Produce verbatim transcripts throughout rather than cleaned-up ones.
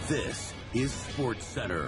This is Sports Center.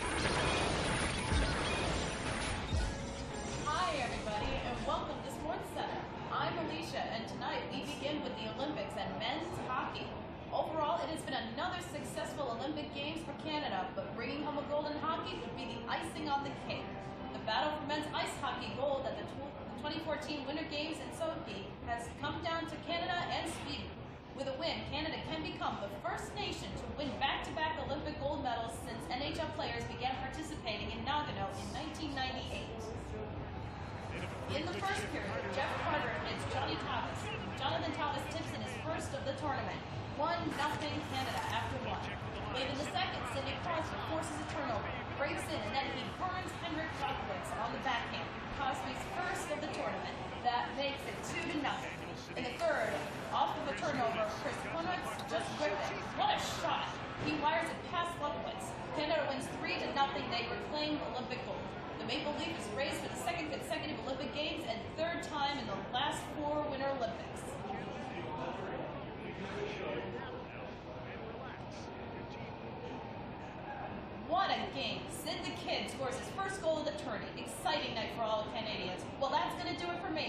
Hi, everybody, and welcome to Sports Center. I'm Alicia, and tonight we begin with the Olympics and men's hockey. Overall, it has been another successful Olympic Games for Canada, but bringing home a gold in hockey would be the icing on the cake. The battle for men's ice hockey gold at the twenty fourteen Winter Games in Sochi has come down to Canada and Sweden. With a win, Canada can become the first nation to win back-to-back Olympic gold medals since N H L players began participating in Nagano in nineteen ninety-eight. In the first period, Jeff Carter hits Johnny Thomas. Jonathan Thomas tips in his first of the tournament. one nothing Canada after one. Late in the second, Sidney Crosby forces a turnover, breaks in, and then he burns Henrik Rockowitz on the backhand. Crosby's first of the tournament. That makes it two to nothing. In the third, off of a turnover, Chris Konrads just gripped it. What a shot! He wires it past Rockowitz. Canada wins three to nothing. They reclaim Olympic gold. The Maple Leaf is raised for the second consecutive Olympic Games and third time in the last four Winter Olympics. What a game! Sid the Kid scores his first goal of the tourney. Exciting night for all Canadians. Well, that's going to do it for me.